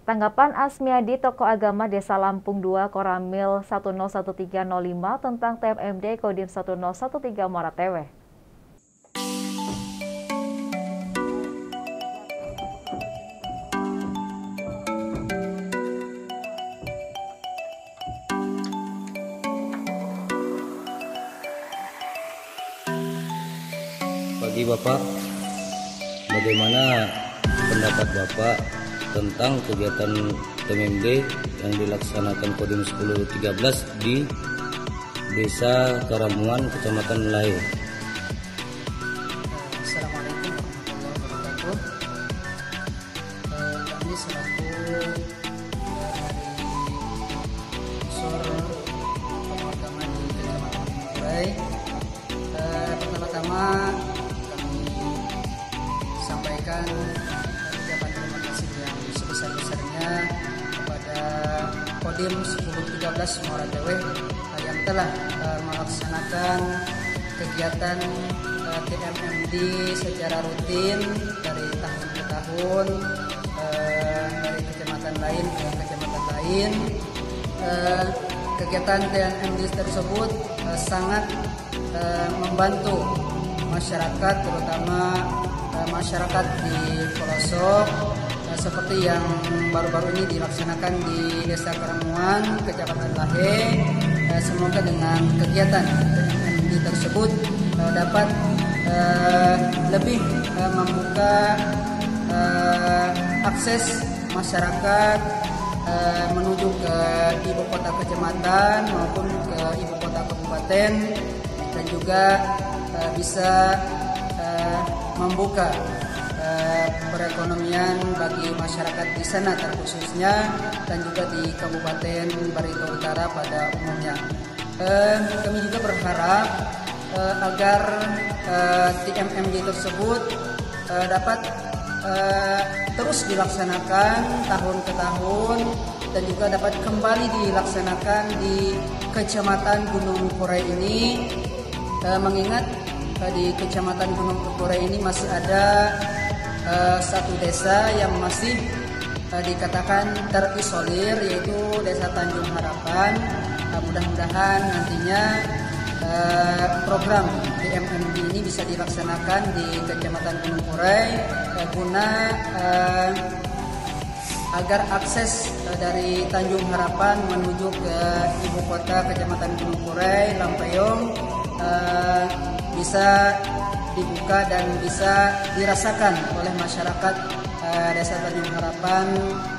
Tanggapan Asmiadi, tokoh agama Desa Lampung 2 Koramil 101305 tentang TMMD Kodim 1013 Muara Tewe. Bagi Bapak, bagaimana pendapat Bapak tentang kegiatan TMMD yang dilaksanakan Kodim 1013 di Desa Karamuan, Kecamatan Lae? Assalamualaikum warahmatullahi wabarakatuh. Kami selaku dari unsur tokoh agama di Kecamatan Lae, pertama-tama kami sampaikan ucapan terima kasih yang sebesar-besarnya kepada Kodim 1013 Muara Tewe yang telah melaksanakan kegiatan TMMD secara rutin dari tahun ke tahun, dari kecamatan lain ke kecamatan lain. Kegiatan TMMD tersebut sangat membantu masyarakat, terutama masyarakat di pelosok, seperti yang baru-baru ini dilaksanakan di Desa Karamuan, Kecamatan Lae. Semoga dengan kegiatan TMMD tersebut dapat lebih membuka akses masyarakat menuju ke ibu kota kecamatan maupun ke ibu kota kabupaten, dan juga bisa membuka perekonomian bagi masyarakat di sana terkhususnya, dan juga di Kabupaten Barito Utara pada umumnya. Kami juga berharap agar TMMD tersebut dapat terus dilaksanakan tahun ke tahun, dan juga dapat kembali dilaksanakan di Kecamatan Gunung Purei ini, mengingat di Kecamatan Gunung Purei ini masih ada satu desa yang masih dikatakan terisolir, yaitu Desa Tanjung Harapan. Mudah-mudahan nantinya program TMMD ini bisa dilaksanakan di Kecamatan Gunung Purei guna agar akses dari Tanjung Harapan menuju ke ibu kota Kecamatan Gunung Purei, Lampayong, bisa dibuka dan bisa dirasakan oleh masyarakat Desa Tanjung Harapan